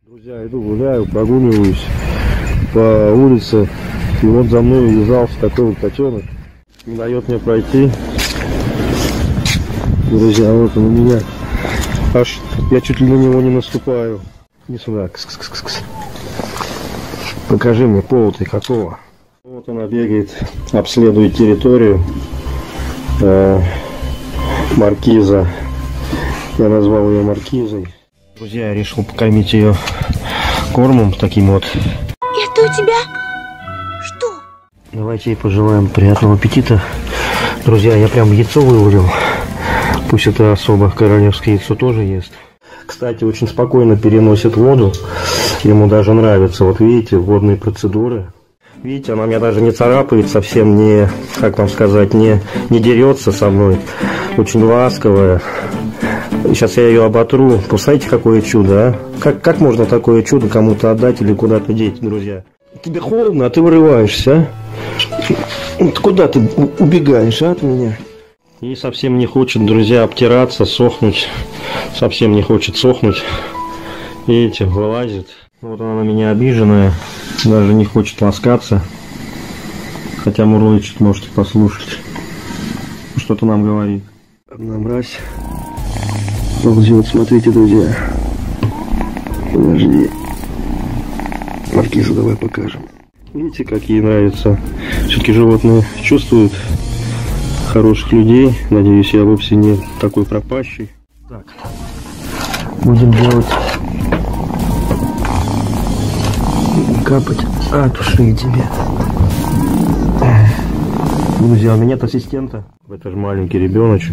Друзья, иду гуляю, прогуливаюсь по улице, и вот за мной увязался такой вот котенок, не дает мне пройти. Друзья, вот он у меня, аж я чуть ли на него не наступаю. Не сюда, кс-кс-кс-кс. Покажи мне повод и какого. Вот она бегает, обследует территорию. Маркиза, я назвал ее Маркизой. Друзья, я решил покормить ее кормом таким вот. Это у тебя что? Давайте ей пожелаем приятного аппетита. Друзья, я прям яйцо вывалил. Пусть это особо королевское яйцо тоже ест. Кстати, очень спокойно переносит воду. Ему даже нравится. Вот видите, водные процедуры. Видите, она меня даже не царапает, совсем не, как вам сказать, не дерется со мной. Очень ласковая. Сейчас я ее оботру. Представляете, какое чудо, а? Как можно такое чудо кому-то отдать или куда-то деть, друзья? Тебе холодно, а ты вырываешься, а? Куда ты убегаешь, а, от меня? И совсем не хочет, друзья, обтираться, сохнуть. Совсем не хочет сохнуть. Видите, вылазит. Вот она на меня обиженная. Даже не хочет ласкаться. Хотя мурлычет, можете послушать. Что-то нам говорит. Одна мразь ползет, смотрите, друзья. Подожди. Маркиза, давай покажем. Видите, как ей нравится. Все-таки животные чувствуют хороших людей. Надеюсь, я вовсе не такой пропащий. Так. Будем делать. Капать от ушей тебе. Друзья, у меня нет ассистента. Это же маленький ребеночек.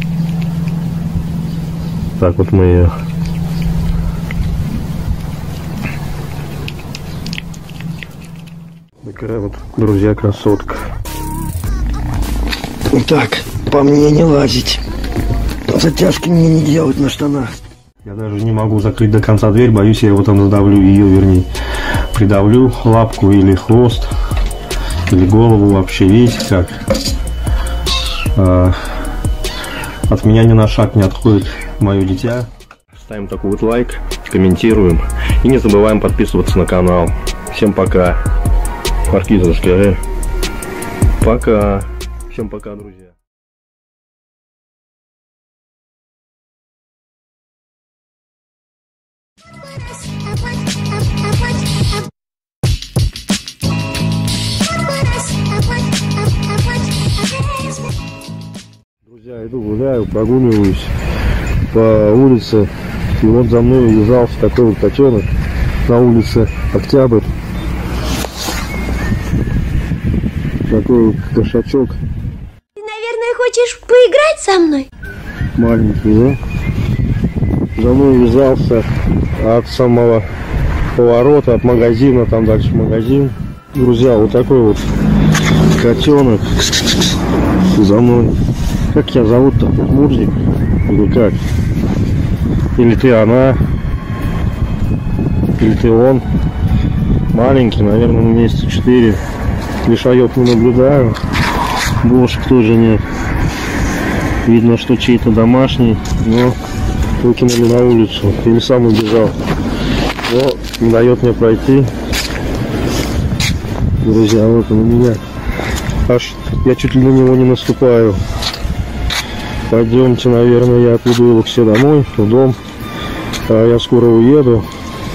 Так вот мы ее. Такая вот, друзья, красотка. Так, по мне не лазить. Затяжки мне не делать на штанах. Я даже не могу закрыть до конца дверь, боюсь, я его там задавлю, ее вернее. Придавлю лапку или хвост, или голову вообще, видите как. От меня ни на шаг не отходит мое дитя. Ставим такой вот лайк, комментируем и не забываем подписываться на канал. Всем пока. Маркиза, расскажи. Пока. Всем пока, друзья. Друзья, иду гуляю, прогуливаюсь по улице, и вот за мной увязался такой вот котенок на улице Октябрь. Такой вот кошачок. Ты, наверное, хочешь поиграть со мной? Маленький, да? За мной увязался от самого поворота, от магазина, там дальше магазин. Друзья, вот такой вот котенок за мной. Как тебя зовут-то? Мурзик? Или как? Или ты она? Или ты он? Маленький, наверное, на месяца 4. Лишаев не наблюдаю. Бошек тоже нет. Видно, что чей-то домашний, но выкинули на улицу. Или сам убежал. Но не дает мне пройти. Друзья, вот он у меня. Аж я чуть ли на него не наступаю. Пойдемте, наверное, я отведу его все домой, в дом. Я скоро уеду.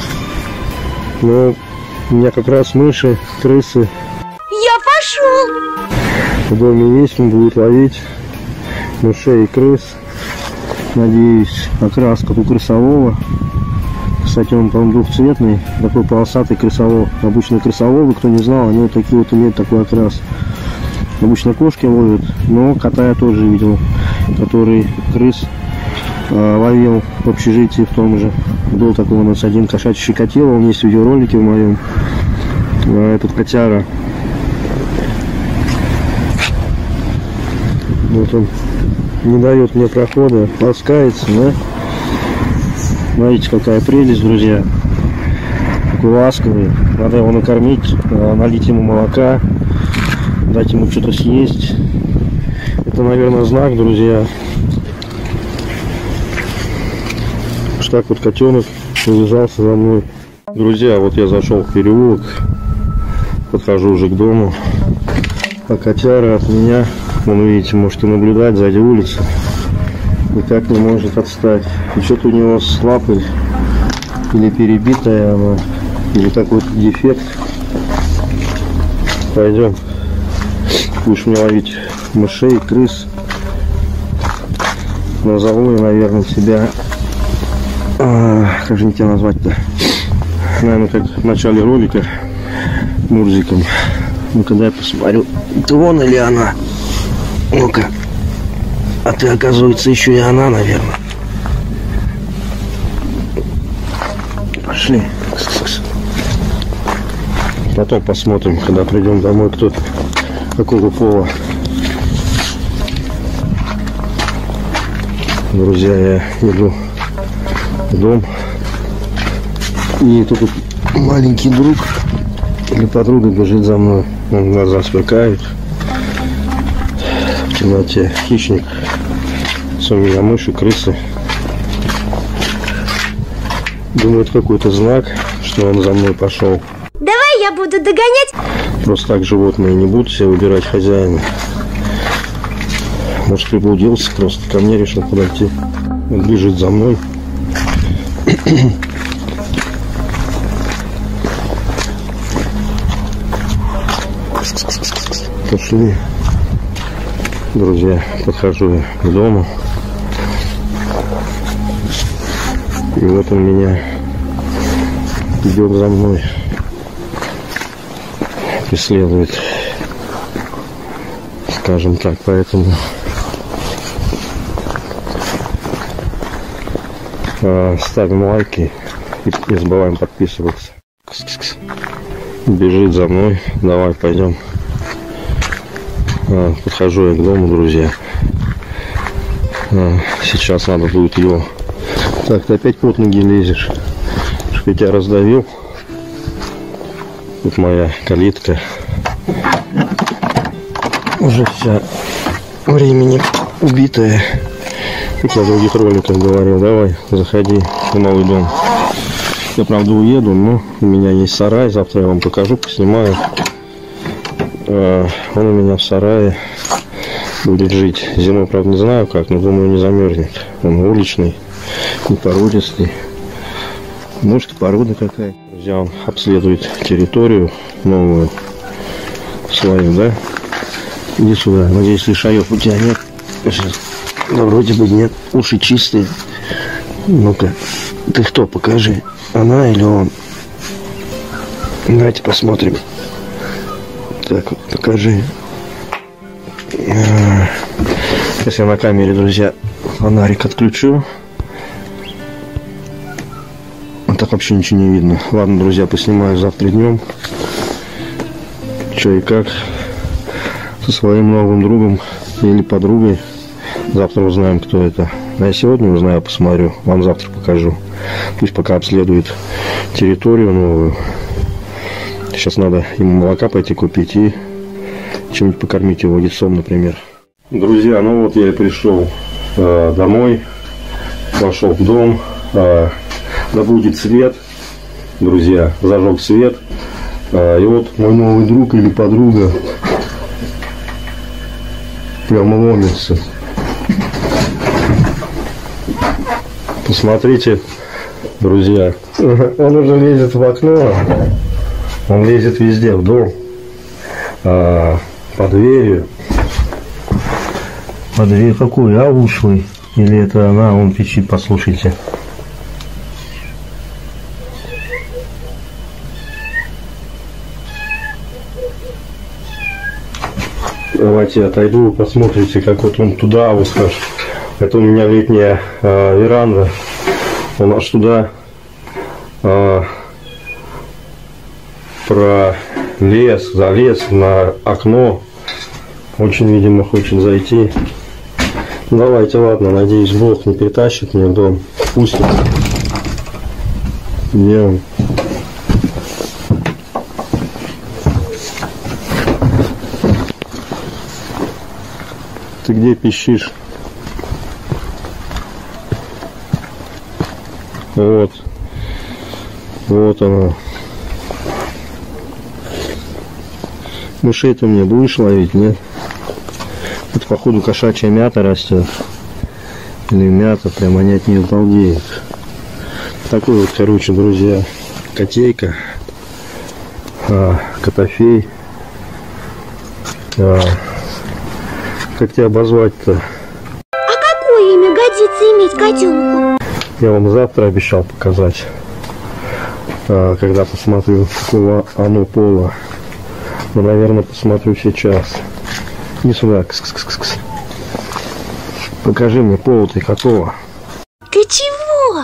Но у меня как раз мыши, крысы. Я пошел. В доме есть, он будет ловить мышей и крыс. Надеюсь, окраска у крысового. Кстати, он там двухцветный, такой полосатый крысовол. Обычно крысоволы, кто не знал, они вот такие вот имеют такой окрас. Обычно кошки ловят, но кота я тоже видел, который крыс ловил в общежитии в том же. Был такой у нас один кошачий Щекотило, он есть видеоролики в моем. Этот котяра. Вот он не дает мне прохода, ласкается, да? Смотрите, какая прелесть, друзья. Такой ласковый. Надо его накормить, налить ему молока, дать ему что-то съесть. Это, наверное, знак, друзья. Так вот котенок увязался за мной. Друзья, вот я зашел в переулок, подхожу уже к дому, а котяра от меня, вон видите, можете наблюдать сзади улицы, никак не может отстать. И что-то у него с лапой или перебитая она, или какой-то дефект. Пойдем, будешь мне ловить мышей, крыс. Назову я, наверное, тебя, как же мне тебя назвать-то? Наверное, как в начале ролика Мурзиком. Ну-ка, дай посмотрю, это он или она? Ну-ка. А ты, оказывается, еще и она, наверное. Пошли. Потом посмотрим, когда придем домой, кто какого пола. Друзья, я иду в дом. И тут маленький друг или подруга бежит за мной. Он глаза сверкают. В темноте хищник. У меня мыши, крысы. Думаю, это какой-то знак, что он за мной пошел. Давай я буду догонять. Просто так животные не будут себе выбирать хозяина. Может, приблудился, просто ко мне решил подойти. Он бежит за мной. Пошли. Друзья, подхожу я к дому. И вот он меня идет за мной. Преследует. Скажем так, поэтому ставим лайки и не забываем подписываться. Бежит за мной. Давай, пойдем. Подхожу я к дому, друзья. Сейчас надо будет его. Так, ты опять под ноги лезешь. Что я тебя раздавил. Тут моя калитка. Уже вся времени убитая. Как я в других роликах говорил, давай, заходи в новый дом. Я, правда, уеду, но у меня есть сарай. Завтра я вам покажу, поснимаю. Он у меня в сарае будет жить. Зимой, правда, не знаю как, но думаю, не замерзнет. Он уличный, не породистый. Может, и порода какая. Друзья, он обследует территорию новую свою, да? Иди сюда. Надеюсь, лишаев у тебя нет. Да, вроде бы нет. Уши чистые. Ну-ка, ты кто? Покажи. Она или он? Давайте посмотрим. Так, вот, покажи. Сейчас я на камере, друзья, фонарик отключу. А так вообще ничего не видно. Ладно, друзья, поснимаю завтра днем. Че и как. Со своим новым другом или подругой. Завтра узнаем, кто это. А я сегодня узнаю, посмотрю. Вам завтра покажу. Пусть пока обследует территорию новую. Сейчас надо ему молока пойти купить и чем-нибудь покормить его яйцом, например. Друзья, ну вот я и пришел домой. Вошел в дом. Да будет свет. Друзья, зажег свет. И вот мой новый друг или подруга прямо ломится. Посмотрите, друзья. Он уже лезет в окно. Он лезет везде, в дом. Под дверью. Под дверью какую? А ушлый? Или это она? Он пищит, послушайте. Давайте отойду, посмотрите, как вот он туда вот аж. Это у меня летняя веранда. Он аж туда пролез, залез на окно. Очень, видимо, хочет зайти. Давайте, ладно, надеюсь, Бог не притащит мне в дом. Пустит. Где он? Ты где пищишь? Вот. Вот она. Мышей ты мне будешь ловить, нет? Это, походу, кошачья мята растет. Или мята, прям они от нее балдеют. Такой вот, короче, друзья, котейка. Котофей. Как тебя обозвать-то? А какое имя годится иметь котенку? Я вам завтра обещал показать, когда посмотрю, какого оно пола. Но, наверное, посмотрю сейчас. Не сюда. Кс-кс-кс-кс. Покажи мне, пол ты какого? Ты чего?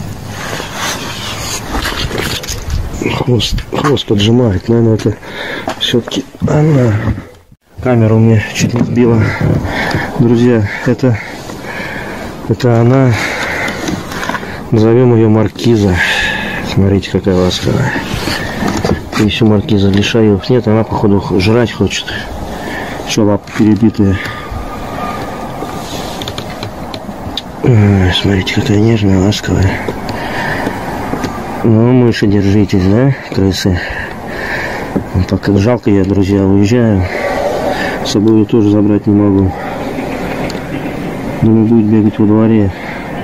Хвост поджимает. Наверное, это все-таки она. Камеру мне чуть не сбила. Друзья, это она. Назовем ее Маркиза. Смотрите, какая ласковая. И еще Маркиза для шаев. Нет, она, походу, жрать хочет. Еще лапы перебитые. Смотрите, какая нежная, ласковая. Ну, мыши, держитесь, да, крысы? Пока жалко, я, друзья, уезжаю. С собой ее тоже забрать не могу. Думаю, будет бегать во дворе.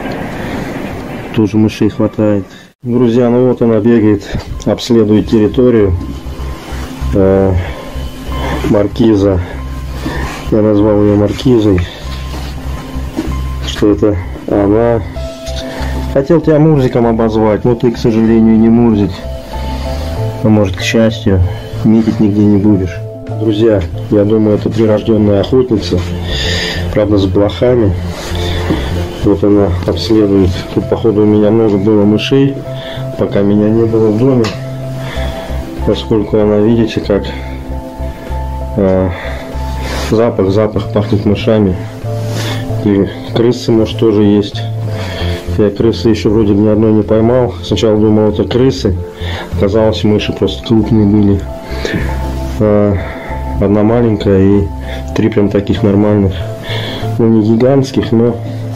Тоже мышей хватает. Друзья, ну вот она бегает, обследует территорию. Маркиза. Я назвал ее Маркизой. Что это она. Хотел тебя Мурзиком обозвать, но ты, к сожалению, не Мурзик. А может, к счастью, метить нигде не будешь. Друзья, я думаю, это прирожденная охотница. Правда, с блохами. Вот она обследует. Тут, походу, у меня много было мышей, пока меня не было в доме. Поскольку она, видите, как запах пахнет мышами. И крысы, может, тоже есть. Я крысы еще вроде ни одной не поймал. Сначала думал, это крысы. Оказалось, мыши просто крупные были. Одна маленькая и 3 прям таких нормальных. Ну, не гигантских, но...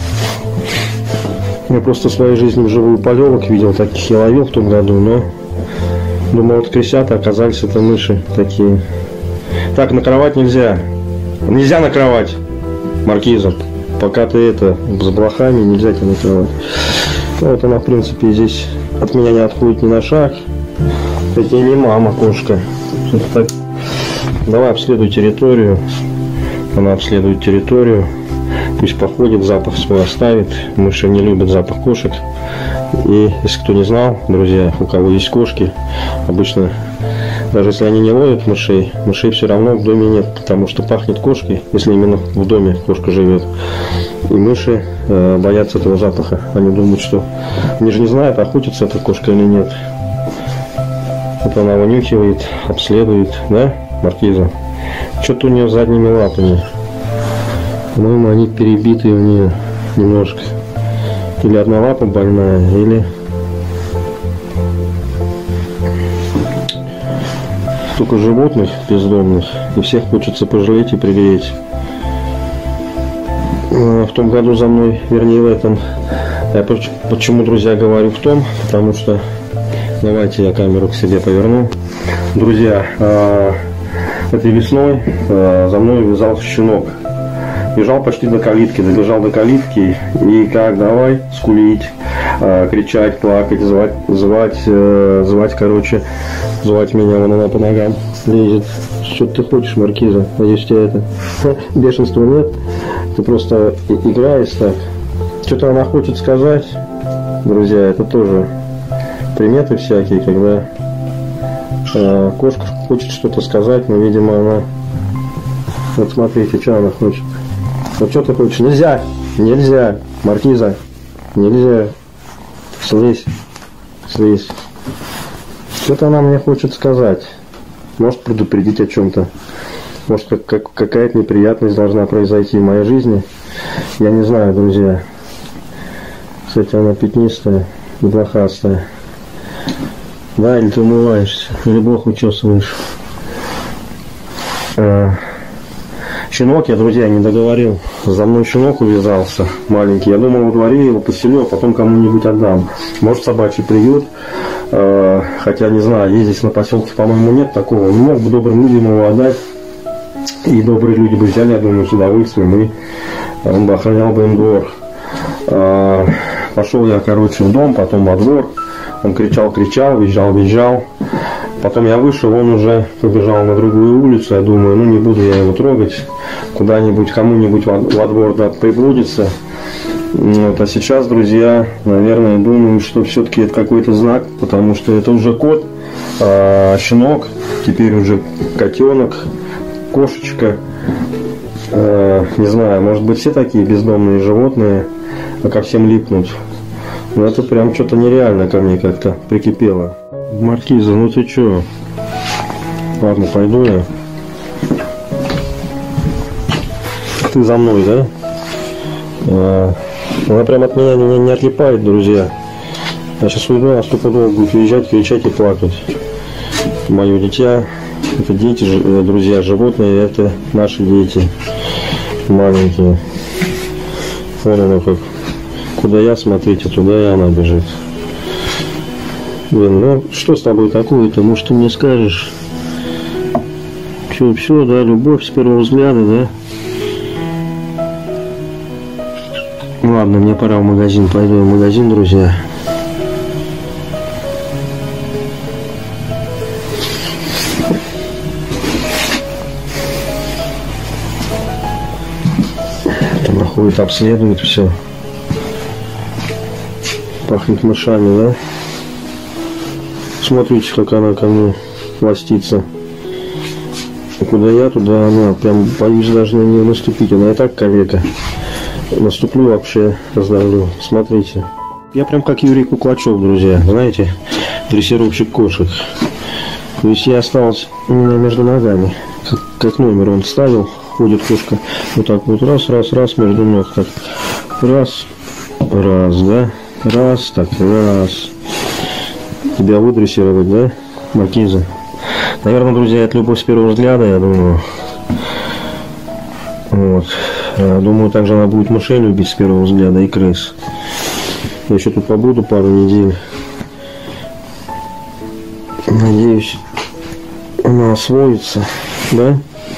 Я просто в своей жизни вживую полевок видел, таких я ловил в том году, но... Думал, вот крысята, оказались это мыши такие. Так, на кровать нельзя. Нельзя на кровать, Маркиза. Пока ты это, с блохами, нельзя тебя на кровать. Вот она, в принципе, здесь от меня не отходит ни на шаг. Это не мама, кошка. Так. Давай обследуй территорию. Она обследует территорию. Пусть походит, запах свой оставит. Мыши не любят запах кошек. И если кто не знал, друзья, у кого есть кошки, обычно, даже если они не ловят мышей, мышей все равно в доме нет, потому что пахнет кошкой, если именно в доме кошка живет. И мыши боятся этого запаха. Они думают, что... Они же не знают, охотится эта кошка или нет. Вот она вынюхивает, обследует, да, Маркиза? Что-то у нее с задними лапами. По-моему, они перебитые у нее немножко. Или одна лапа больная, или... Столько животных бездомных, и всех хочется пожалеть и пригреть. В том году за мной, вернее в этом, я почему, друзья, говорю в том, потому что... Давайте я камеру к себе поверну. Друзья, этой весной за мной вязал щенок. Бежал почти до калитки, добежал до калитки и как давай скулить, кричать, плакать, звать, короче, звать меня, вон она по ногам лезет. Что ты хочешь, Маркиза? Надеюсь, у тебя это бешенства нет? Ты просто играешь так. Что-то она хочет сказать, друзья, это тоже приметы всякие, когда кошка хочет что-то сказать, но, видимо, она... Вот смотрите, что она хочет. Ну что ты хочешь? Нельзя! Нельзя! Маркиза! Нельзя! Слезь! Слезь! Что-то она мне хочет сказать. Может предупредить о чем-то. Может какая-то неприятность должна произойти в моей жизни. Я не знаю, друзья. Кстати, она пятнистая и блохастая. Да, или ты умываешься, или блох учесываешь. Сейчас щенок, я, друзья, не договорил. За мной щенок увязался маленький. Я думал, во дворе его поселю, а потом кому-нибудь отдам. Может, собачий приют. Хотя, не знаю, есть здесь на поселке, по-моему, нет такого. Не мог бы добрым людям его отдать. И добрые люди бы взяли, я думаю, с удовольствием. И он бы охранял бы им двор. Пошел я, короче, в дом, потом во двор. Он кричал, визжал. Потом я вышел, он уже побежал на другую улицу. Я думаю, ну не буду я его трогать. Куда-нибудь, кому-нибудь во двор, да, приблудится. Вот, а сейчас, друзья, наверное, думаю, что все-таки это какой-то знак, потому что это уже кот, щенок, теперь уже котенок, кошечка. Не знаю, может быть, все такие бездомные животные, а ко всем липнуть. Но это прям что-то нереально ко мне как-то прикипело. Маркиза, ну ты чё? Ладно, пойду я. Ты за мной, да? Она прям от меня не отлипает, друзья. Я сейчас уйду, а стопудово будет уезжать, кричать и плакать. Мое дитя, это дети, друзья, животные, это наши дети. Маленькие. Вон оно как. Куда я, смотрите, туда и она бежит. Блин, ну что с тобой такое-то? Может, ты мне скажешь? Все, да, любовь с первого взгляда, да? Ладно, мне пора в магазин. Пойду в магазин, друзья. Там проходит, обследует все. Пахнет мышами, да? Смотрите, как она ко мне ластится. Куда я, туда она. Прям боюсь даже на нее наступить. Она и так калека. Наступлю, вообще раздавлю. Смотрите. Я прям как Юрий Куклачев, друзьья. Знаете, дрессировщик кошек. То есть я остался у меня между ногами. Как номер он ставил. Ходит кошка вот так вот. Раз между ног. Так. Раз, да? Раз, так, раз. Тебя выдрессировать, да, Маркиза? Наверное, друзья, это любовь с первого взгляда, я думаю. Вот. Думаю, также она будет мышей любить с первого взгляда и крыс. Я еще тут побуду пару недель. Надеюсь, она освоится, да?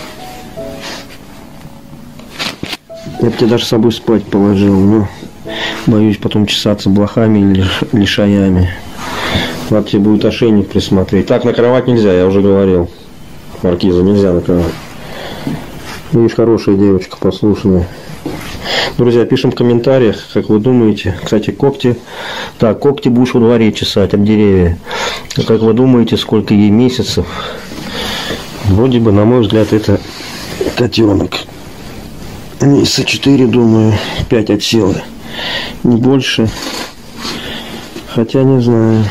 Я бы тебя даже с собой спать положил, но боюсь потом чесаться блохами или лишаями. Надо тебе будет ошейник присмотреть. Так, на кровать нельзя, я уже говорил. Маркиза, нельзя на кровать. Видишь, хорошая девочка, послушная. Друзья, пишем в комментариях, как вы думаете. Кстати, когти. Так, когти будешь во дворе чесать об деревья. Как вы думаете, сколько ей месяцев? Вроде бы, на мой взгляд, это котенок. Месяца 4, думаю, 5 от силы. Не больше. Хотя не знаю.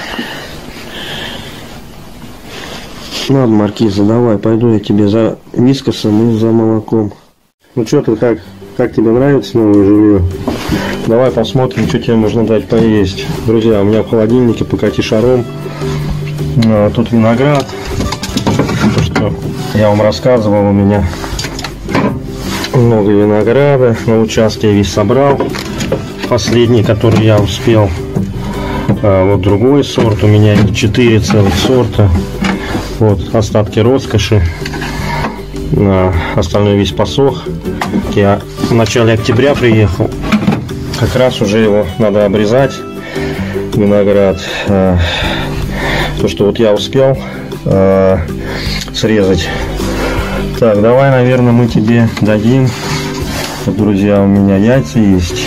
Ладно, Маркиза, давай, пойду я тебе за вискосом и за молоком. Ну что ты, как тебе нравится новое жилье? Давай посмотрим, что тебе можно дать поесть. Друзья, у меня в холодильнике покати шаром. Тут виноград. То, что я вам рассказывал, у меня много винограда. На участке я весь собрал. Последний, который я успел. Вот другой сорт. У меня 4 целых сорта. Вот остатки роскоши. Остальной весь посох. Я в начале октября приехал. Как раз уже его надо обрезать. Виноград. То, что вот я успел срезать. Так, давай, наверное, мы тебе дадим. Вот, друзья, у меня яйца есть.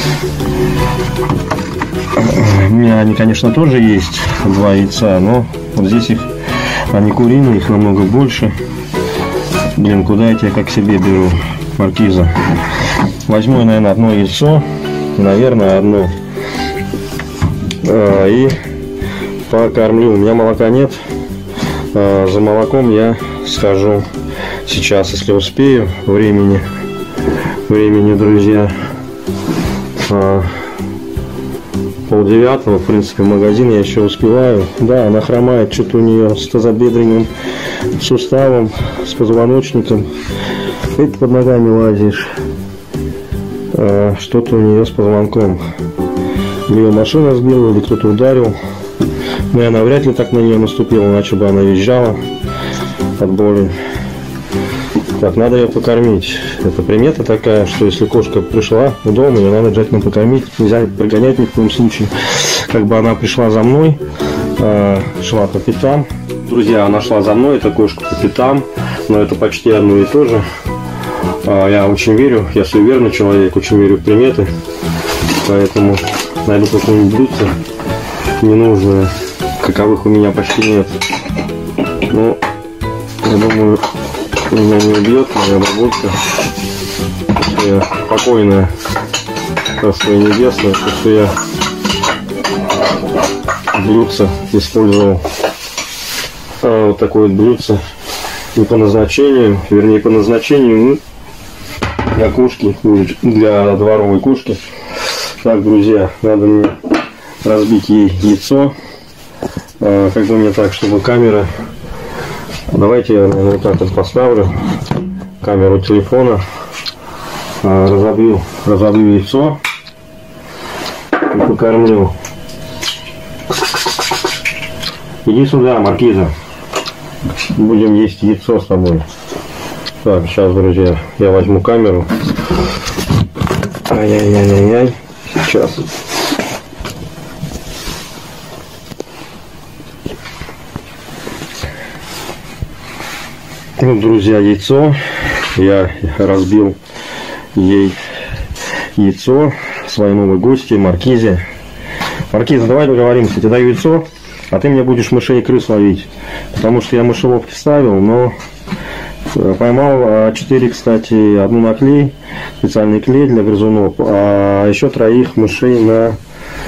У меня они, конечно, тоже есть. 2 яйца, но вот здесь их, они куриные, их намного больше. Блин, куда я тебя как себе беру, Маркиза? Возьму я, наверное, одно яйцо. Наверное, одно. И покормлю. У меня молока нет. За молоком я схожу сейчас, если успею. Времени, друзья. 8:30, в принципе, в магазин я еще успеваю. Да, она хромает, что-то у нее с тазобедренным суставом, с позвоночником. Ты под ногами лазишь. Что-то у нее с позвонком. Ее машина сбила или кто-то ударил. Но я навряд ли так на нее наступил, иначе бы она визжала от боли. Так, надо ее покормить. Это примета такая, что если кошка пришла в дом, ее надо обязательно покормить. Нельзя прогонять ни в коем случае. Как бы она пришла за мной, шла по пятам. Друзья, она шла за мной, эта кошка по пятам, но это почти одно и то же. Я очень верю, я суеверный человек, очень верю в приметы. Поэтому найду какое-нибудь блюдце ненужное, каковых у меня почти нет. Но я думаю, меня не убьет моя бабулька. Я спокойная, царство небесное, что я блюдце использовал. Вот такое вот блюдце не по назначению, вернее по назначению для кошки, для дворовой кошки. Так, друзья, надо мне разбить ей яйцо. Как бы мне так, чтобы камера... Давайте я, наверное, вот так вот поставлю камеру телефона, разобью яйцо и покормлю. Иди сюда, Маркиза. Будем есть яйцо с тобой. Так, сейчас, друзья, я возьму камеру. Ай-яй-яй-яй-яй. Сейчас. Вот, друзья, яйцо. Я разбил ей яйцо своей новой гости Маркизе. Маркиза, давай договоримся. Тебе даю яйцо, а ты мне будешь мышей и крыс ловить. Потому что я мышеловки ставил, но поймал 4, кстати, одну на клей, специальный клей для грызунов, а еще 3 мышей на...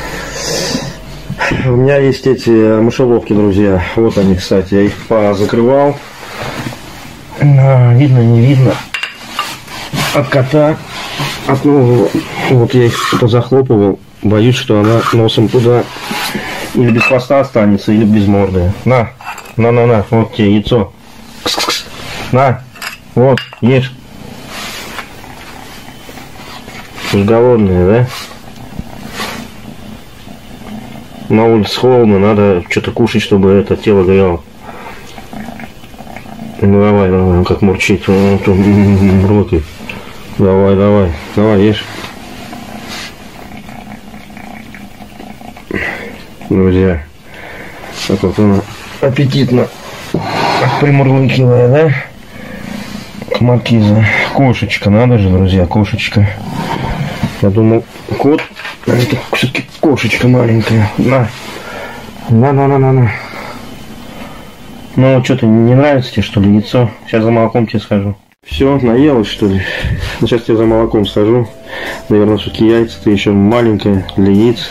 У меня есть эти мышеловки, друзья. Вот они, кстати, я их позакрывал. Видно, не видно. От кота, от нового. Вот я их позахлопывал. Боюсь, что она носом туда или без хвоста останется, или без морды. На. Вот тебе яйцо. Кс-кс-кс. На. Вот, ешь. Уж голодные, да? На улице холодно, надо что-то кушать, чтобы это тело грело. Ну давай, как мурчит, рокает. Давай, ешь. Друзья, так вот она аппетитно примурлыкивая, да? Маркиза. Кошечка, надо же, друзья, кошечка. Я думал, кот, а это все-таки кошечка маленькая. На. Ну, что-то не нравится тебе, что ли, яйцо? Сейчас за молоком тебе схожу. Все, наелась, что ли? Ну, сейчас тебе за молоком схожу. Наверное, все-таки яйца-то еще маленькая для яиц.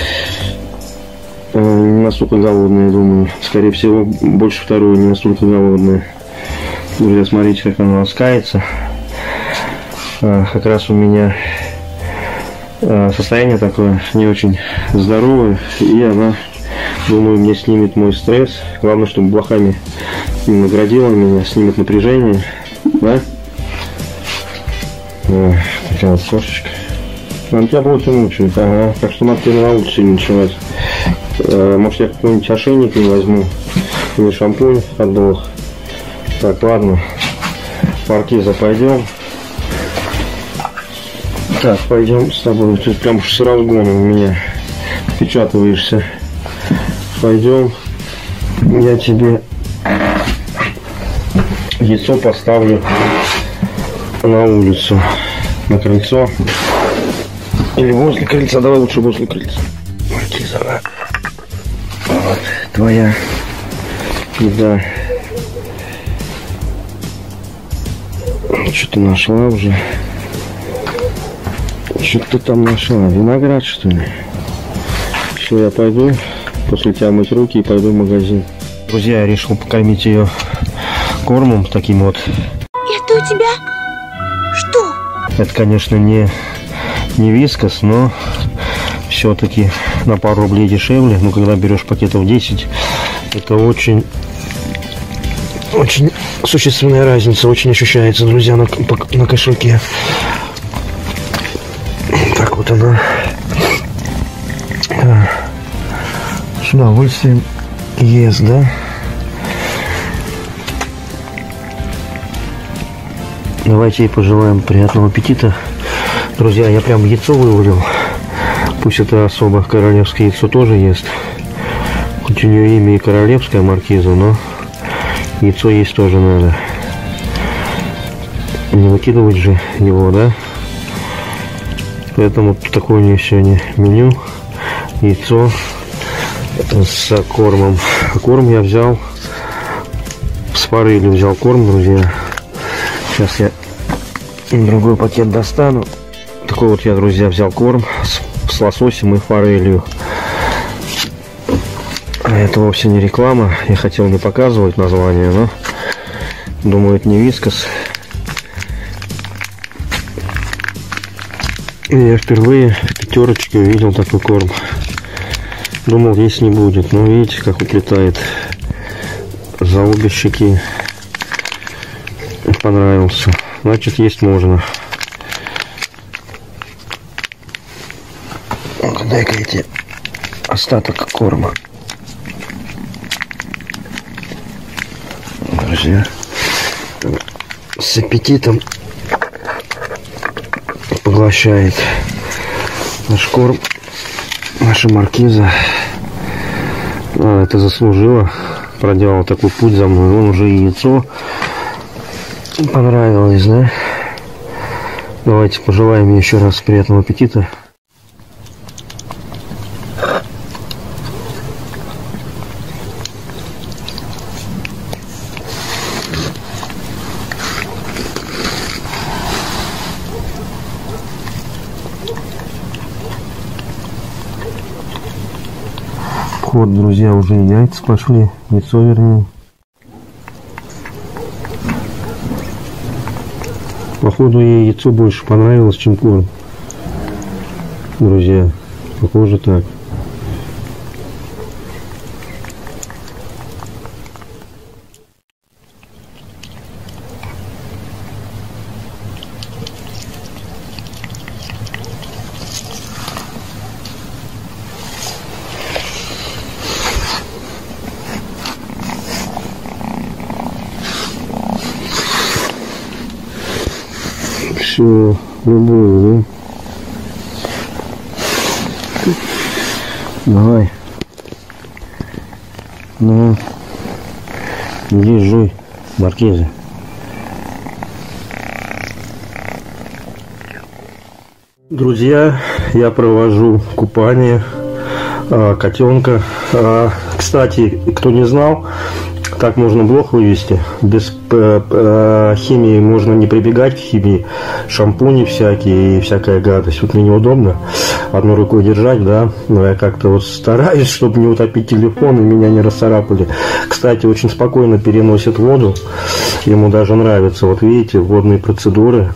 Не настолько голодная, я думаю. Скорее всего, больше вторую, не настолько голодная. Друзья, смотрите, как она ласкается. Как раз у меня состояние такое не очень здоровое. И она, думаю, мне снимет мой стресс. Главное, чтобы блохами не наградила меня, снимет напряжение. Да? Такая вот кошечка. Она тебя будет мучает. Ага. Так что надо тебе на улице не ночевать. Может, я какой-нибудь ошейник не возьму. Или шампунь от блох. Так, ладно. Маркиза, пойдем. Так, пойдем с тобой. Ты прям с разгоном у меня впечатываешься. Пойдем. Я тебе яйцо поставлю на улицу. На крыльцо. Или возле крыльца. Давай лучше возле крыльца. Маркиза, вот твоя еда. Что ты нашла уже? Что ты там нашла? Виноград, что ли? Все, я пойду после тебя мыть руки и пойду в магазин. Друзья, я решил покормить ее кормом таким вот. Это у тебя что? Это, конечно, не вискас, но все-таки на пару рублей дешевле. Ну, когда берешь пакетов 10, это очень существенная разница очень ощущается, друзья, на кошельке. Так вот она с удовольствием ест, да? Давайте ей пожелаем приятного аппетита. Друзья, я прям яйцо вывалил. Пусть это особо королевское яйцо тоже ест. Хоть у нее имя и королевская маркиза, но яйцо есть тоже надо. Не выкидывать же его, да? Поэтому такое у нее сегодня меню. Яйцо с кормом. Корм я взял с форелью, взял корм, друзья. Сейчас я другой пакет достану. Такой вот я, друзья, взял корм с лососем и форелью. Это вовсе не реклама. Я хотел не показывать название, но думаю, это не Вискас. Я впервые в пятерочке увидел такой корм. Думал, есть не будет. Но видите, как уплетает за обе щеки. Понравился. Значит, есть можно. Дай-ка эти остаток корма. Друзья, с аппетитом поглощает наш корм, наша маркиза. Это заслужила, проделала такой путь за мной. Вон уже и яйцо понравилось, да? Давайте пожелаем ей еще раз приятного аппетита. Вот, друзья, уже яйца пошли, яйцо вернее. Походу ей яйцо больше понравилось, чем корм. Друзья, похоже так. Все, любую, да? Давай. Ну, иди жуй, маркиза. Друзья, я провожу купание котенка. Кстати, кто не знал, так можно блох вывести. Без химии можно не прибегать к химии. Шампуни всякие и всякая гадость. Вот мне неудобно одной рукой держать, да. Но я как-то вот стараюсь, чтобы не утопить телефон и меня не расцарапали. Кстати, очень спокойно переносит воду. Ему даже нравится. Вот видите, водные процедуры.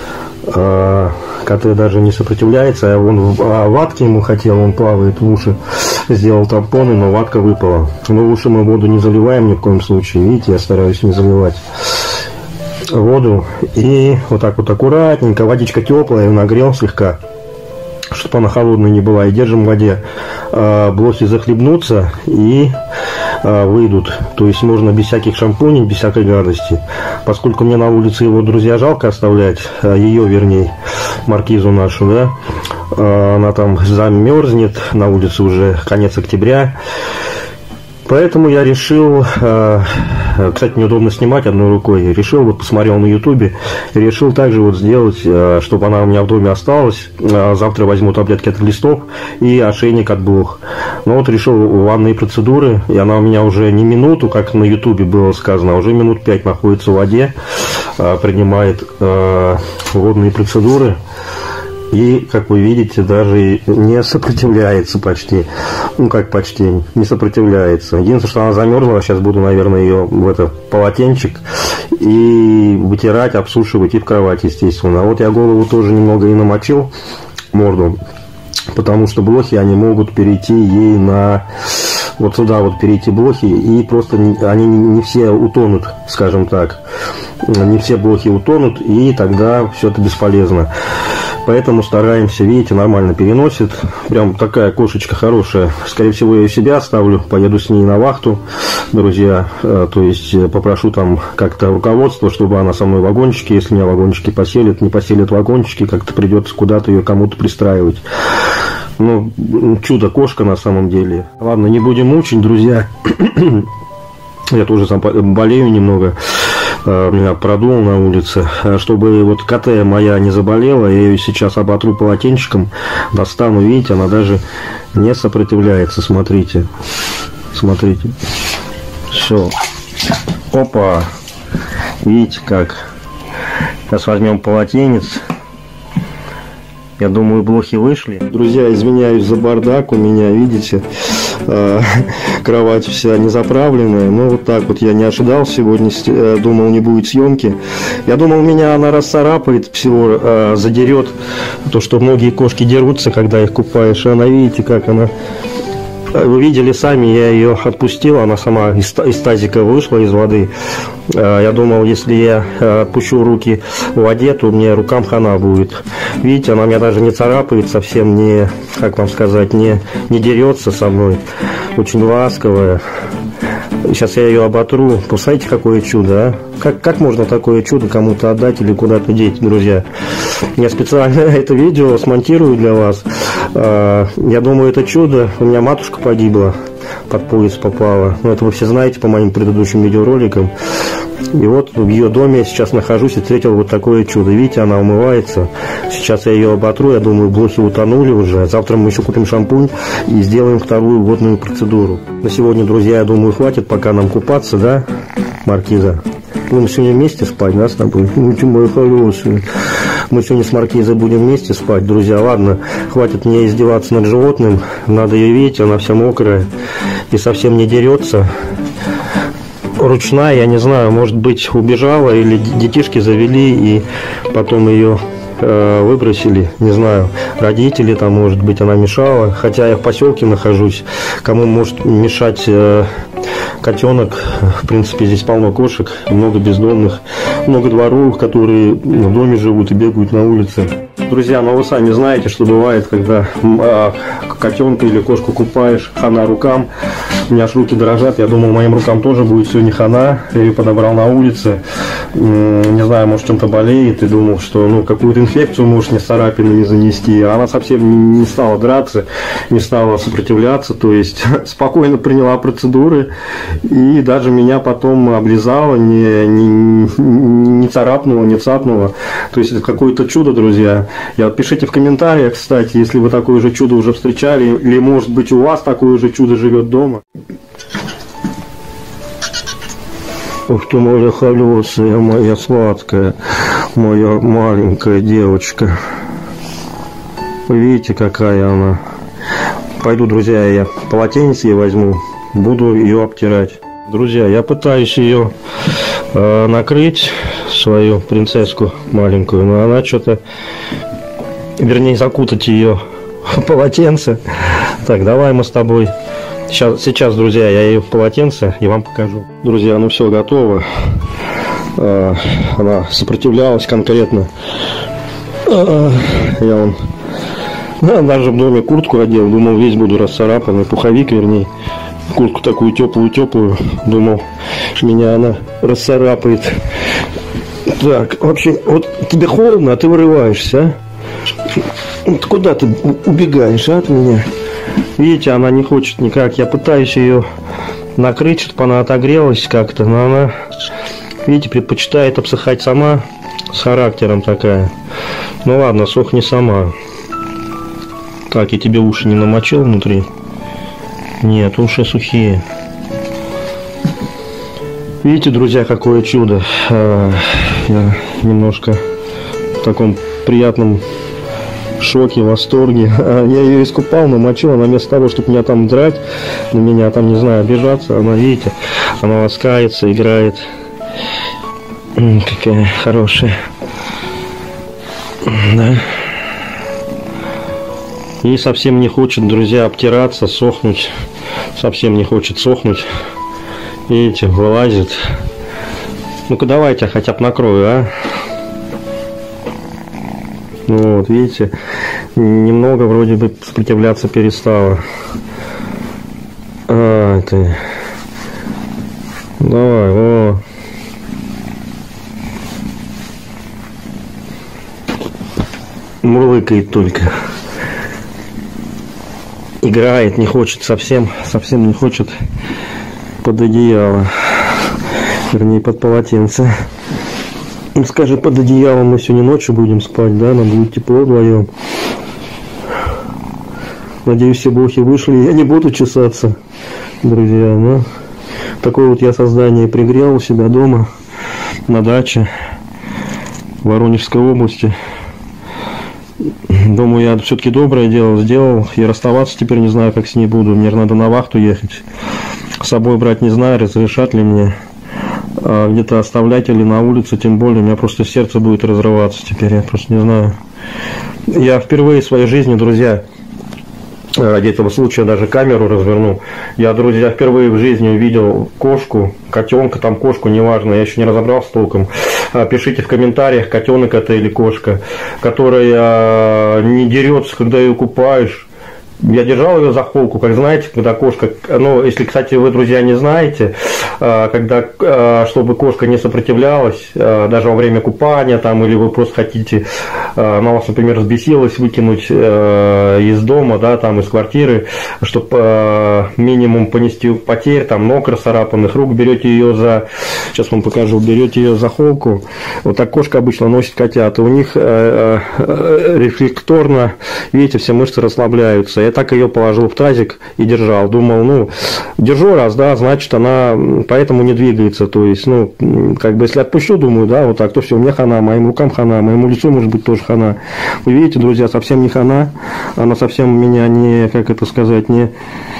Коты даже не сопротивляется. А ватки ему хотел, он плавает в уши. Сделал тампоны, но ватка выпала. Но в уши мы воду не заливаем ни в коем случае. Видите, я стараюсь не заливать воду. И вот так вот аккуратненько. Водичка теплая, я нагрел слегка, чтобы она холодная не была. И держим в воде. Блохи захлебнутся и выйдут. То есть можно без всяких шампуней, без всякой гадости. Поскольку мне на улице его, друзья, жалко оставлять, ее, вернее, маркизу нашу, да, она там замерзнет, на улице уже конец октября. Поэтому я решил, кстати, неудобно снимать одной рукой, решил, вот посмотрел на ютубе, решил также вот сделать, чтобы она у меня в доме осталась. Завтра возьму таблетки от глистов и ошейник от блох. Но вот решил ванные процедуры, и она у меня уже не минуту, как на ютубе было сказано, а уже минут 5 находится в воде, принимает водные процедуры. И, как вы видите, даже не сопротивляется почти. Ну, как почти, не сопротивляется. Единственное, что она замерзла, сейчас буду, наверное, ее в этот полотенчик и вытирать, обсушивать и в кровать, естественно. А вот я голову тоже немного и намочил, морду, потому что блохи, они могут перейти ей на вот сюда вот перейти блохи, и просто они не все утонут, скажем так. Не все блохи утонут, и тогда все это бесполезно. Поэтому стараемся, видите, нормально переносит. Прям такая кошечка хорошая. Скорее всего, я ее себя оставлю, поеду с ней на вахту, друзья. То есть попрошу там как-то руководство, чтобы она со мной в вагончике, если меня вагончики поселят, не поселят вагончики, как-то придется куда-то ее кому-то пристраивать. Ну, чудо-кошка на самом деле. Ладно, не будем мучить, друзья. Я тоже болею немного. Меня продул на улице. Чтобы вот КТ моя не заболела, я ее сейчас оботру полотенчиком, достану, видите, она даже не сопротивляется. Смотрите. Смотрите. Все. Опа. Видите как. Сейчас возьмем полотенец. Я думаю, блохи вышли. Друзья, извиняюсь за бардак у меня, видите, кровать вся не заправленная. Но вот так вот я не ожидал сегодня, думал, не будет съемки. Я думал, меня она расцарапает, всего задерет. То, что многие кошки дерутся, когда их купаешь. Она, видите, как она... Вы видели сами, я ее отпустил, она сама из тазика вышла из воды. Я думал, если я отпущу руки в воде, то мне рукам хана будет. Видите, она меня даже не царапает, совсем не, как вам сказать, не дерется со мной. Очень ласковая. Сейчас я ее оботру. Посмотрите, какое чудо, а? Как можно такое чудо кому-то отдать или куда-то деть, друзья? Я специально это видео смонтирую для вас. Я думаю, это чудо. У меня матушка погибла, под поезд попала. Ну, это вы все знаете по моим предыдущим видеороликам. И вот в ее доме я сейчас нахожусь и встретил вот такое чудо. Видите, она умывается. Сейчас я ее оботру. Я думаю, блохи утонули уже. Завтра мы еще купим шампунь и сделаем вторую водную процедуру. На сегодня, друзья, я думаю, хватит пока нам купаться, да, Маркиза? Мы сегодня вместе спать, да, с тобой? Ну, ты мой хороший. Мы сегодня с Маркизой будем вместе спать, друзья. Ладно, хватит мне издеваться над животным. Надо ее видеть, она вся мокрая и совсем не дерется. Ручная, я не знаю, может быть, убежала или детишки завели и потом ее выбросили, не знаю, родители там, может быть, она мешала, хотя я в поселке нахожусь, кому может мешать котенок, в принципе, здесь полно кошек, много бездомных, много дворовых, которые в доме живут и бегают на улице. Друзья, ну вы сами знаете, что бывает, когда котенка или кошку купаешь, хана рукам. У меня аж руки дрожат, я думал, моим рукам тоже будет сегодня хана. Я ее подобрал на улице, не знаю, может, чем-то болеет, и думал, что ну какую-то инфекцию может мне царапины не занести. Она совсем не стала драться, не стала сопротивляться, то есть спокойно приняла процедуры и даже меня потом облизала, не царапнула, не цапнула. То есть это какое-то чудо, друзья. Пишите в комментариях, кстати, если вы такое же чудо уже встречали, или может быть у вас такое же чудо живет дома. Ух ты, моя холёсая, моя сладкая, моя маленькая девочка. Вы видите, какая она. Пойду, друзья, я полотенце ей возьму, буду ее обтирать. Друзья, я пытаюсь ее накрыть, свою принцесску маленькую, но она что-то, вернее, закутать ее в полотенце. Так, давай мы с тобой сейчас, друзья, я ее в полотенце и вам покажу. Друзья, ну все готово. Она сопротивлялась конкретно. Я даже в доме куртку одел, думал, весь буду расцарапанный, пуховик, вернее, куртку такую теплую, думал, меня она расцарапает. Так, вообще, вот тебе холодно, а ты вырываешься, а? Куда ты убегаешь, от меня? Видите, она не хочет никак. Я пытаюсь ее накрыть, чтобы она отогрелась как-то, но она, видите, предпочитает обсыхать сама, с характером такая. Ну ладно, сохни сама. Так, я тебе уши не намочил внутри? Нет, уши сухие. Видите, друзья, какое чудо. Я немножко в таком приятном шоке, восторге. Я ее искупал, намочил, она вместо того, чтобы меня там драть, на меня там, не знаю, обижаться, она, видите, она ласкается, играет. Какая хорошая. Да. И совсем не хочет, друзья, обтираться, сохнуть. Совсем не хочет сохнуть. Видите, вылазит. Ну-ка давайте я хотя бы накрою, а. Вот, видите, немного вроде бы сопротивляться перестала. А, ты. Давай, о. Мурлыкает только. Играет, не хочет совсем не хочет под одеяло. Вернее, под полотенце. Ну, скажи, под одеялом мы сегодня ночью будем спать, да? Нам будет тепло вдвоем. Надеюсь, все блохи вышли. Я не буду чесаться, друзья. Но такое вот я создание пригрел у себя дома, на даче в Воронежской области. Думаю, я все-таки доброе дело сделал. И расставаться теперь не знаю, как с ней буду. Мне надо на вахту ехать. С собой брать не знаю, разрешат ли мне. Где-то оставлять или на улице, тем более, у меня просто сердце будет разрываться теперь, я просто не знаю. Я впервые в своей жизни, друзья, ради этого случая даже камеру разверну. Я, друзья, впервые в жизни увидел кошку, котенка, там кошку, неважно, я еще не разобрался толком. Пишите в комментариях, котенок это или кошка, которая не дерется, когда ее купаешь. Я держал ее за холку, как знаете, когда кошка, ну, если, кстати, вы, друзья, не знаете, когда, чтобы кошка не сопротивлялась, даже во время купания, там, или вы просто хотите, она вас, например, взбесилась, выкинуть из дома, да, там, из квартиры, чтобы минимум понести потерь, там, ног расцарапанных, рук, берете ее за, сейчас вам покажу, берете ее за холку, вот так кошка обычно носит котят, и у них рефлекторно, видите, все мышцы расслабляются. Я так ее положил в тазик и держал. Думал, ну, держу раз, да, значит, она поэтому не двигается. То есть, ну, как бы, если отпущу, думаю, да, вот так, то все, у меня хана, моим рукам хана, моему лицу, может быть, тоже хана. Вы видите, друзья, совсем не хана. Она совсем меня не, как это сказать, не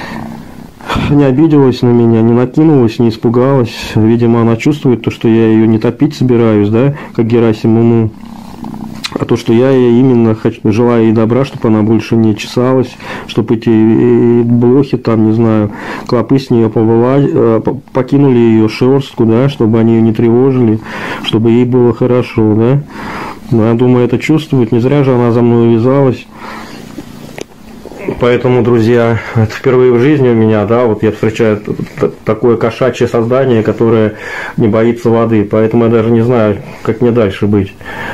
обиделась на меня, не накинулась, не испугалась. Видимо, она чувствует то, что я ее не топить собираюсь, да, как Герасим Муму. А то, что я ей именно желаю ей добра, чтобы она больше не чесалась, чтобы эти блохи, там, не знаю, клопы с нее покинули ее шерстку, да, чтобы они ее не тревожили, чтобы ей было хорошо, да. Но я думаю, это чувствует, не зря же она за мной вязалась. Поэтому, друзья, это впервые в жизни у меня, да, вот я встречаю такое кошачье создание, которое не боится воды, поэтому я даже не знаю, как мне дальше быть.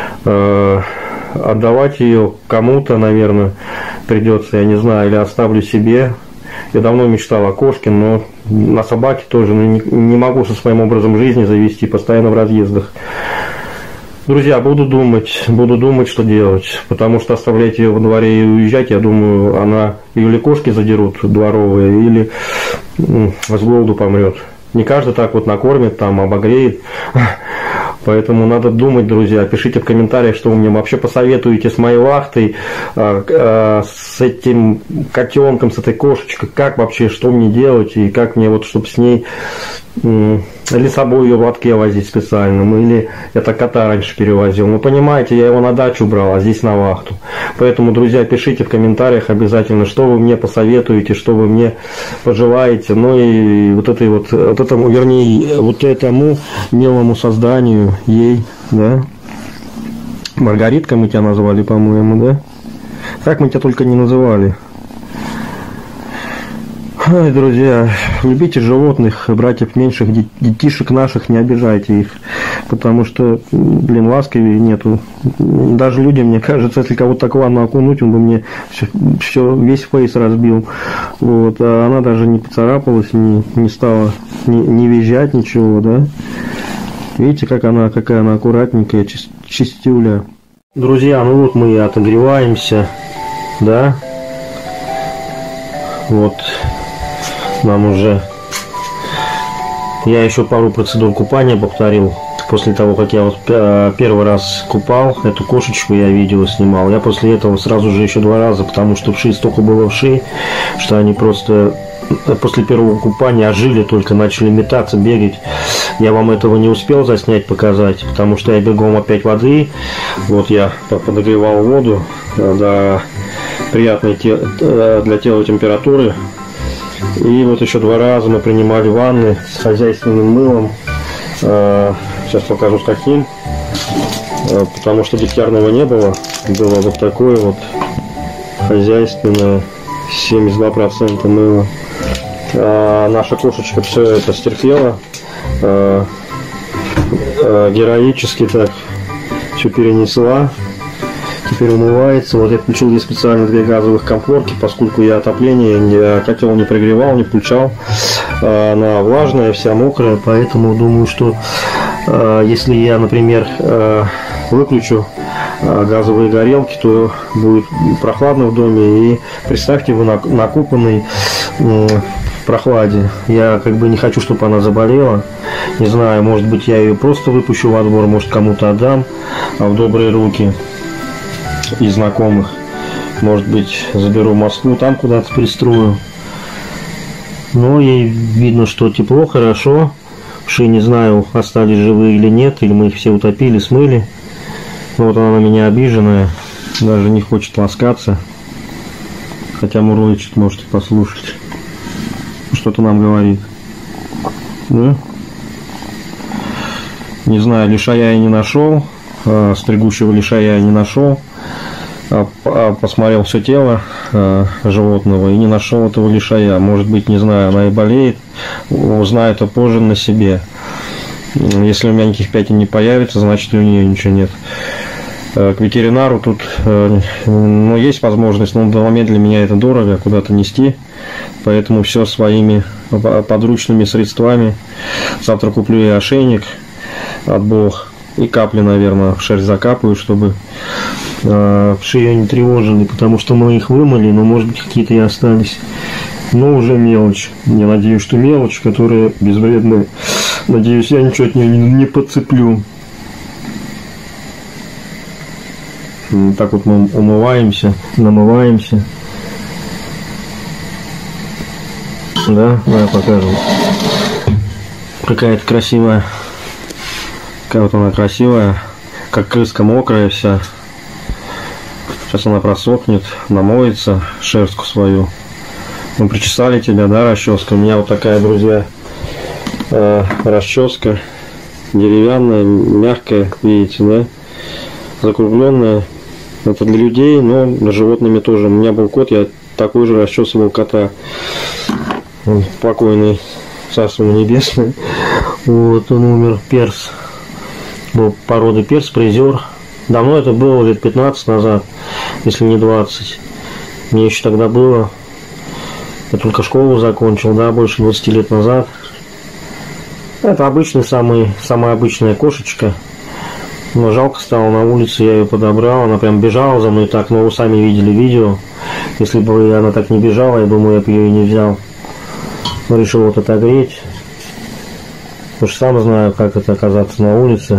Отдавать ее кому-то, наверное, придется, я не знаю, или оставлю себе. Я давно мечтал о кошке, но на собаке тоже не могу со своим образом жизни завести, постоянно в разъездах. Друзья, буду думать, что делать, потому что оставлять ее во дворе и уезжать, я думаю, она ее или кошки задерут дворовые, или с голоду помрет. Не каждый так вот накормит, там, обогреет. Поэтому надо думать, друзья. Пишите в комментариях, что вы мне вообще посоветуете с моей вахтой, с этим котенком, с этой кошечкой, как вообще, что мне делать, и как мне вот, чтобы с ней, или с собой ее в лотке возить специальным, или я так кота раньше перевозил. Ну, понимаете, я его на дачу брал, а здесь на вахту. Поэтому, друзья, пишите в комментариях обязательно, что вы мне посоветуете, что вы мне пожелаете. Ну и вот этому, вернее, вот этому милому созданию, ей, да. Маргаритка мы тебя назвали, по-моему, да? Как мы тебя только не называли. Ой, друзья, любите животных, братьев меньших, детишек наших, не обижайте их, потому что, блин, ласки нету. Даже люди, мне кажется, если кого-то так в ванну окунуть, он бы мне все весь фейс разбил. Вот, а она даже не поцарапалась, не стала не визжать, ничего, да. Видите, какая она аккуратненькая, чистюля. Друзья, ну вот мы отогреваемся, да. Вот. Нам уже... Я еще пару процедур купания повторил. После того, как я вот первый раз купал эту кошечку, я видео снимал. Я после этого сразу же еще 2 раза, потому что вши столько было вшей, что они просто после первого купания ожили, только начали метаться, бегать. Я вам этого не успел заснять, показать, потому что я бегом опять воды. Вот я подогревал воду до приятной для тела температуры. И вот еще 2 раза мы принимали ванны с хозяйственным мылом. Сейчас покажу с каким. Потому что дегтярного не было. Было вот такое вот хозяйственное 72% мыла. Наша кошечка все это стерпела. Героически так все перенесла. Теперь умывается. Вот я включил здесь специально 2 газовых комфорки, поскольку я отопление, котел не прогревал, не включал. Она влажная, вся мокрая, поэтому думаю, что если я, например, выключу газовые горелки, то будет прохладно в доме. И представьте, вы накупанный в прохладе. Я как бы не хочу, чтобы она заболела. Не знаю, может быть, я ее просто выпущу во двор, может, кому-то отдам в добрые руки и знакомых. Может быть, заберу в Москву, там куда-то пристрою. Но ей видно, что тепло, хорошо. Вши, не знаю, остались живые или нет, или мы их все утопили, смыли. Но вот она на меня обиженная, даже не хочет ласкаться. Хотя мурлычет, можете послушать. Что-то нам говорит. Да? Не знаю, лишая я не нашел, стригущего лишая я не нашел. Посмотрел все тело животного и не нашел этого лишая. Может быть, не знаю, она и болеет, узнаю это позже на себе. Если у меня никаких пятен не появится, значит, у нее ничего нет. К ветеринару тут есть возможность, но в данный момент для меня это дорого, куда-то нести. Поэтому все своими подручными средствами. Завтра куплю и ошейник от Бог. И капли, наверное, в шерсть закапаю, чтобы вши ее не тревожили, потому что мы их вымыли, но, может быть, какие-то и остались. Но уже мелочь. Я надеюсь, что мелочь, которая безвредная. Надеюсь, я ничего от нее не подцеплю. Так вот мы умываемся, намываемся. Да, давай покажу. Какая-то красивая. Какая вот она красивая. Как крыска мокрая вся. Сейчас она просохнет, намоется, шерстку свою. Мы причесали тебя, да, расческа? У меня вот такая, друзья, расческа. Деревянная, мягкая, видите, да? Закругленная. Это для людей, но для животными тоже. У меня был кот, я такой же расчесывал кота. Он покойный, царство небесное. Вот, он умер, перс. Был породы перс, призер. Давно это было, лет 15 назад, если не 20. Мне еще тогда было. Я только школу закончил, да, больше 20 лет назад. Это обычная, самая обычная кошечка. Но жалко стало на улице, я ее подобрал. Она прям бежала за мной так, но вы сами видели видео. Если бы она так не бежала, я думаю, я бы ее и не взял. Но решил вот отогреть. Потому что сам знаю, как это оказаться на улице.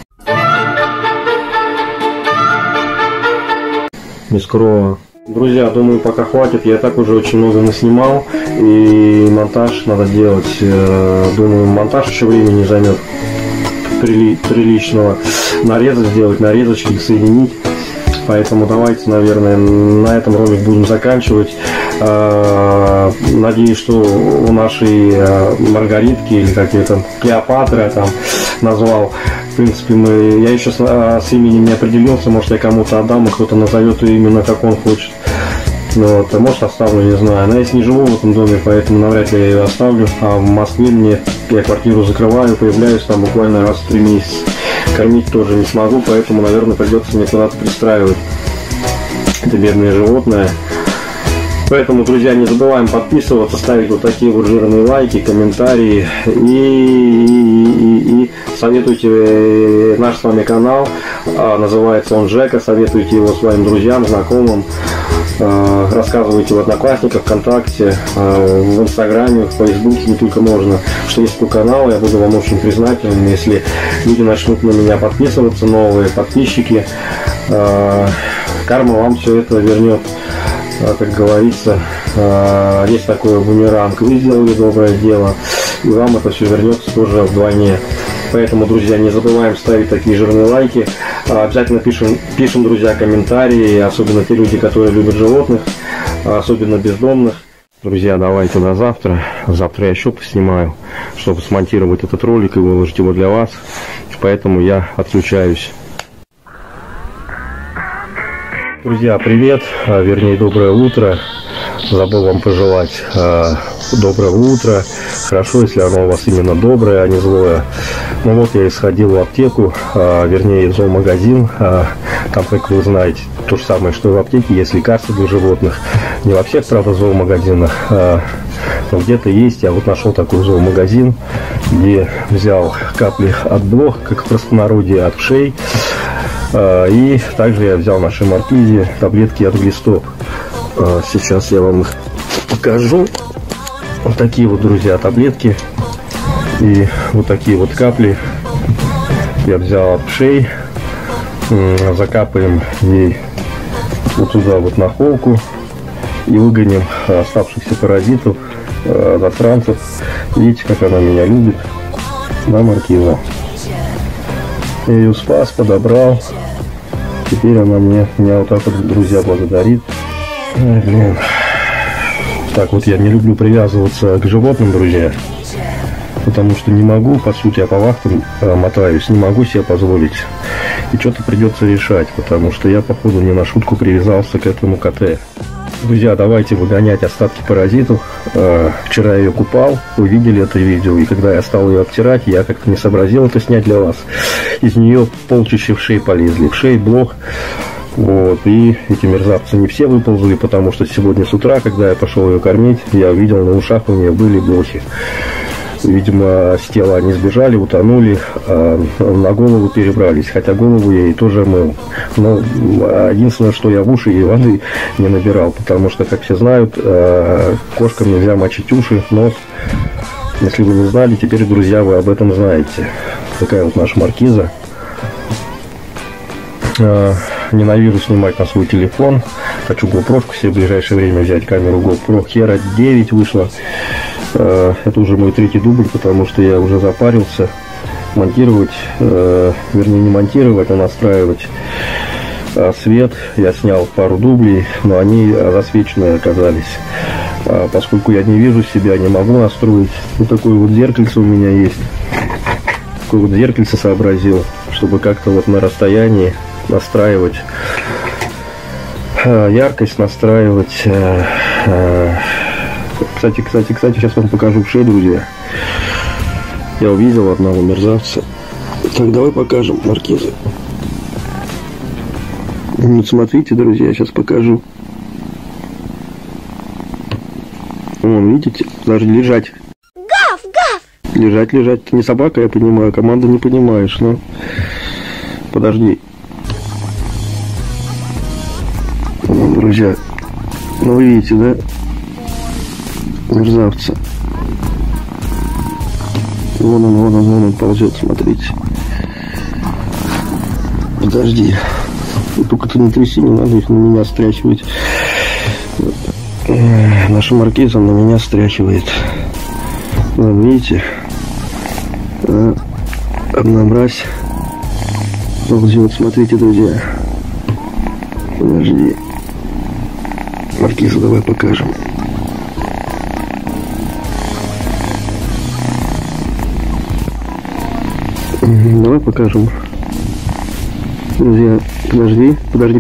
Без крова. Друзья, думаю, пока хватит. Я так уже очень много наснимал. И монтаж надо делать. Думаю, монтаж еще времени займет приличного. Нарезать сделать, нарезочки соединить. Поэтому давайте, наверное, на этом ролик будем заканчивать. Надеюсь, что у нашей Маргаритки, или как ее там, Клеопатра там назвал. В принципе, я еще с именем не определился. Может, я кому-то отдам, и кто-то назовет ее именно как он хочет. Вот, может, оставлю, не знаю. Но я не живу в этом доме, поэтому навряд ли я ее оставлю. А в Москве я квартиру закрываю, появляюсь там буквально раз в 3 месяца. Кормить тоже не смогу, поэтому, наверное, придется мне куда-то пристраивать это бедное животное. Поэтому, друзья, не забываем подписываться, ставить вот такие вот жирные лайки, комментарии. И советуйте наш с вами канал. Называется он Жека. Советуйте его своим друзьям, знакомым. Рассказывайте в Одноклассниках, ВКонтакте, в Инстаграме, в Фейсбуке, не только можно. Что есть такой канал, я буду вам очень признателен, если люди начнут на меня подписываться, новые подписчики. Карма вам все это вернет. Как говорится, есть такой бумеранг. Вы сделали доброе дело, и вам это все вернется тоже вдвойне. Поэтому, друзья, не забываем ставить такие жирные лайки. Обязательно пишем, друзья, комментарии, особенно те люди, которые любят животных, особенно бездомных. Друзья, давайте на завтра. Завтра я еще поснимаю, чтобы смонтировать этот ролик и выложить его для вас. Поэтому я отключаюсь. Друзья, привет, вернее, доброе утро. Забыл вам пожелать доброго утра. Хорошо, если оно у вас именно доброе, а не злое. Ну вот я сходил в аптеку, вернее, в зоомагазин. Там, как вы знаете, то же самое, что и в аптеке, есть лекарства для животных. Не во всех, правда, зоомагазинах, но где-то есть. Я вот нашел такой зоомагазин, где взял капли от блох, как в простонародье, от вшей. И также я взял нашей маркизе таблетки от глистов. Сейчас я вам их покажу. Вот такие вот, друзья, таблетки. И вот такие вот капли я взял от вшей. Закапаем ей вот туда вот на холку. И выгоним оставшихся паразитов, засранцев. Видите, как она меня любит. Да, маркиза. Я ее спас, подобрал. Теперь она меня вот так вот, друзья, благодарит. Ой, блин. Так вот, я не люблю привязываться к животным, друзья. Потому что не могу, по сути, я по вахтам мотаюсь, не могу себе позволить. И что-то придется решать, потому что я, походу, не на шутку привязался к этому КТ. Друзья, давайте выгонять остатки паразитов. Вчера я ее купал, вы видели это видео, и когда я стал ее обтирать, я как-то не сообразил это снять для вас. Из нее полчища вшей полезли, вшей, блох. Вот, и эти мерзавцы не все выползли, потому что сегодня с утра, когда я пошел ее кормить, я увидел, на ушах у нее были блохи. Видимо, с тела они сбежали, утонули, а на голову перебрались. Хотя голову я ей тоже мыл. Но единственное, что я в уши ей воды не набирал. Потому что, как все знают, кошкам нельзя мочить уши, нос. Если вы не знали, теперь, друзья, вы об этом знаете. Такая вот наша маркиза. Ненавижу снимать на свой телефон. Хочу GoPro себе в ближайшее время взять, камеру GoPro Hero 9 вышла. Это уже мой третий дубль, потому что я уже запарился монтировать, вернее не монтировать, а настраивать свет. Я снял пару дублей, но они засвеченные оказались. Поскольку я не вижу себя, не могу настроить. Вот такое вот зеркальце у меня есть. Такое вот зеркальце сообразил, чтобы как-то вот на расстоянии настраивать яркость, настраивать. Кстати, сейчас вам покажу вшей, друзья. Я увидел одного мерзавца. Так, давай покажем маркизы. Вот смотрите, друзья, сейчас покажу. Вон, видите? Даже лежать. Гав, гав! Лежать. Ты не собака, я понимаю. Команду не понимаешь, но... Подожди. Вон, друзья. Ну, вы видите, да? Мерзавца. Вон он ползет, смотрите. Подожди. Только ты не тряси, не надо их на меня стряхивать. Наша маркиза на меня стряхивает. Вон, видите? Одна мразь ползет, смотрите, друзья. Подожди. Маркиза, давай покажем. Давай покажем. Друзья, подожди.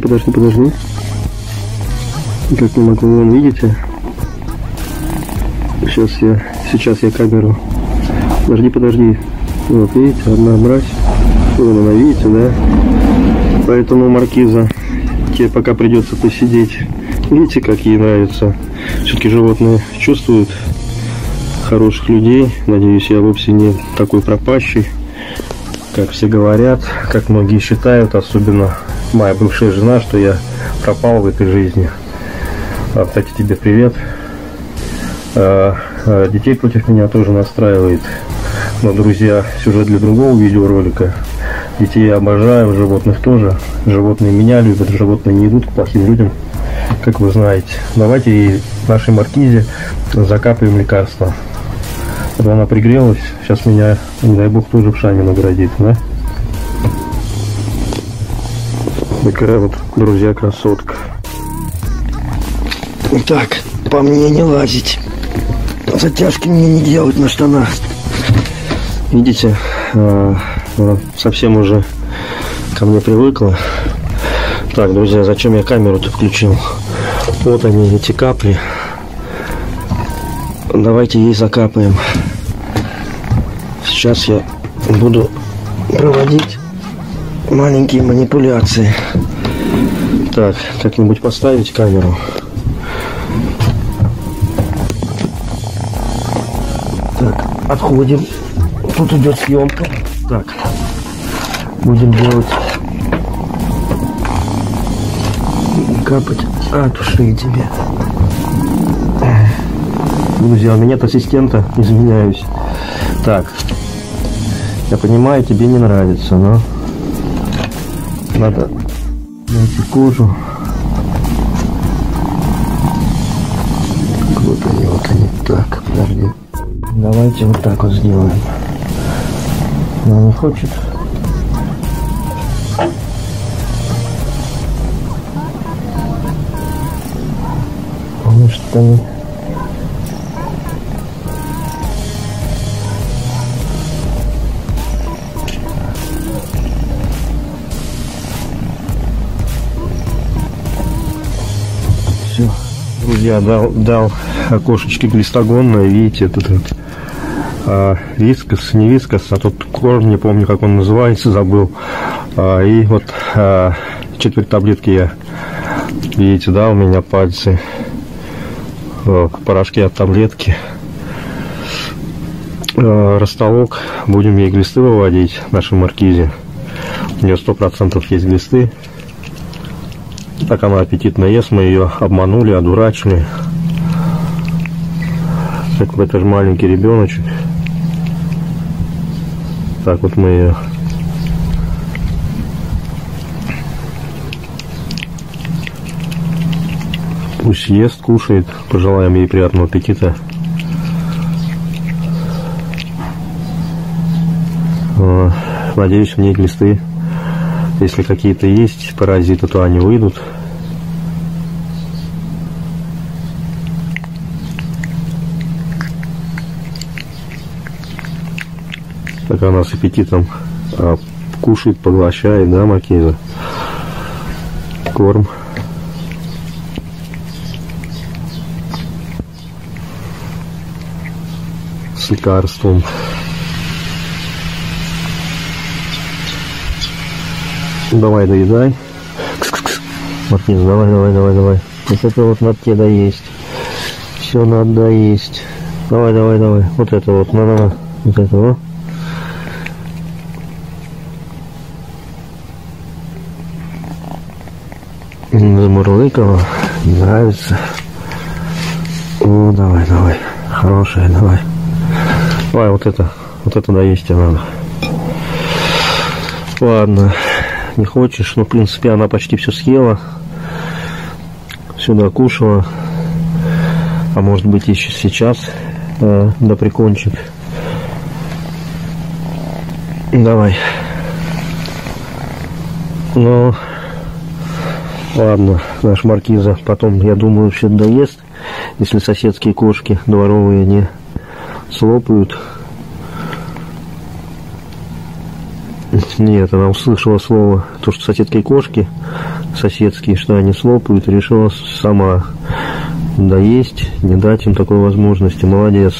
Как не могу, вон, видите? Сейчас я камеру. Подожди. Вот, видите, одна мразь. Вон она, видите, да? Поэтому, маркиза, тебе пока придется посидеть. Видите, как ей нравится. Все-таки животные чувствуют хороших людей. Надеюсь, я вовсе не такой пропащий, как все говорят, как многие считают, особенно моя бывшая жена, что я пропал в этой жизни. Кстати, тебе привет. Детей против меня тоже настраивает. Но, друзья, сюжет для другого видеоролика. Детей я обожаю, животных тоже. Животные меня любят, животные не идут к плохим людям, как вы знаете. Давайте и нашей маркизе закапаем лекарства. Когда она пригрелась, сейчас меня, не дай бог, тоже вшами наградит, да? Такая вот, друзья, красотка. Так, по мне не лазить. Затяжки мне не делать на штанах. Видите, совсем уже ко мне привыкла. Так, друзья, зачем я камеру-то включил? Вот они, эти капли. Давайте ей закапаем. Сейчас я буду проводить маленькие манипуляции. Так, как-нибудь поставить камеру. Так, отходим. Тут идет съемка. Так, будем делать, капать от ушей тебе. Друзья, у меня нет ассистента, извиняюсь. Так, я понимаю, тебе не нравится, но надо найти кожу. Вот они. Так, подожди. Давайте вот так вот сделаем. Она не хочет. Потому что они... Все. Друзья, дал окошечки глистогонное. Видите, тут вискас, не вискас, а тут корм, не помню, как он называется, забыл. И вот четверть таблетки я, видите, да, у меня пальцы в порошке от таблетки. Ростолок, будем ей глисты выводить, нашей маркизе. У нее 100% есть глисты. Так она аппетитно ест, мы ее обманули, одурачили. Так, это же маленький ребеночек. Так вот мы ее пусть ест, кушает. Пожелаем ей приятного аппетита. Надеюсь, в ней глисты, если какие-то есть паразиты, то они выйдут. Так она с аппетитом кушает, поглощает, да, маркиза? Корм. С лекарством. Давай, доедай. Маркиза, давай. Вот это вот надо тебе доесть. Все надо доесть. Давай. Вот это вот, на. Вот это вот. Замурлыкала, нравится. О, давай. Хорошая, давай. Давай, вот это доесть тебе надо. Ладно, не хочешь, но в принципе она почти все съела. Сюда кушала. А может быть еще сейчас доприкончит. Давай. Ну, ладно, наш маркиза потом, я думаю, все доест, если соседские кошки дворовые не слопают. Нет, она услышала слово, то, что соседские кошки, соседские, что они слопают, и решила сама доесть, не дать им такой возможности. Молодец.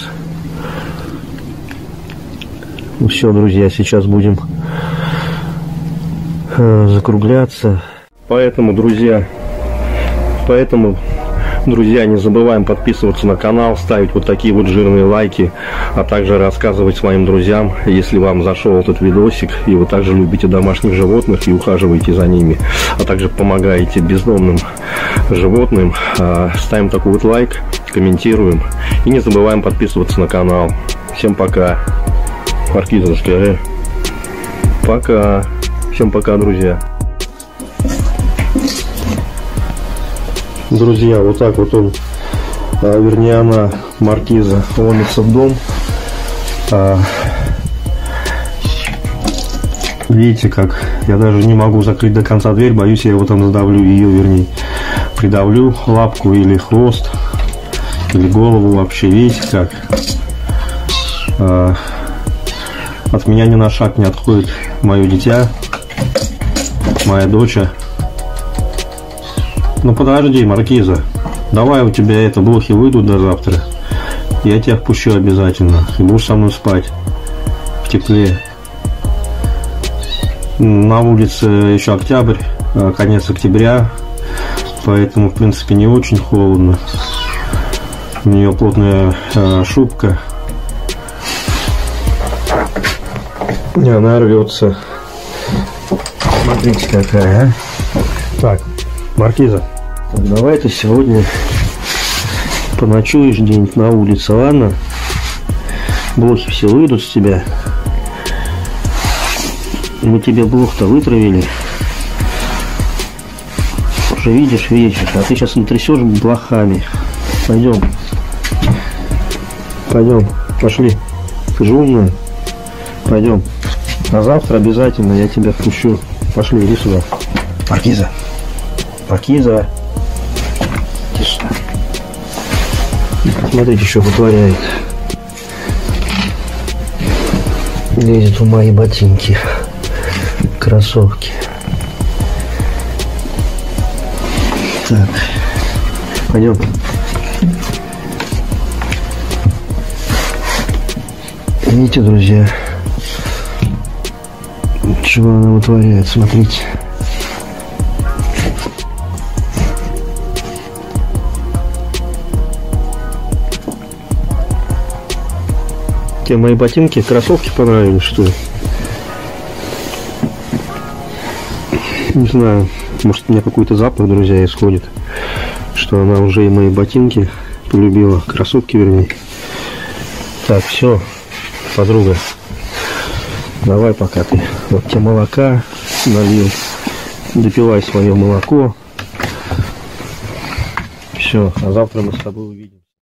Ну все, друзья, сейчас будем закругляться. Поэтому, друзья, не забываем подписываться на канал, ставить вот такие вот жирные лайки, а также рассказывать своим друзьям, если вам зашел этот видосик, и вы также любите домашних животных и ухаживаете за ними, а также помогаете бездомным животным. Ставим такой вот лайк, комментируем и не забываем подписываться на канал. Всем пока. Маркиза, скажи. Пока. Всем пока, друзья. Друзья, вот так вот он, вернее она, маркиза, ломится в дом. Видите как, я даже не могу закрыть до конца дверь, боюсь, я его там задавлю, ее вернее. придавлю лапку или хвост, или голову вообще. Видите как? От меня ни на шаг не отходит мое дитя, моя дочь. Ну подожди, Маркиза, давай, у тебя это блохи выйдут до завтра. Я тебя впущу обязательно. И будешь со мной спать в тепле. На улице еще октябрь, конец октября, поэтому в принципе не очень холодно. У нее плотная шубка. И она рвется. Смотрите какая, а. Так, Маркиза, давай ты сегодня поночуешь где-нибудь на улице, ладно? Блохи все выйдут с тебя. Мы тебе блох-то вытравили. Уже видишь вечер, а ты сейчас не трясешь блохами. Пойдем. Пойдем, пошли. Ты же умная. Пойдем. А завтра обязательно я тебя впущу. Пошли, иди сюда. Маркиза. Маркиза. Тише. Смотрите, что вытворяет. Лезет в мои ботинки. Кроссовки. Так. Пойдем. Видите, друзья, чего она вытворяет, смотрите. Тебе мои ботинки, кроссовки понравились, что ли? Не знаю, может у меня какой-то запах, друзья, исходит, что она уже и мои ботинки полюбила, кроссовки вернее. Так, все, подруга, давай пока ты, вот тебе молока налил, допивай свое молоко. Все, а завтра мы с тобой увидим.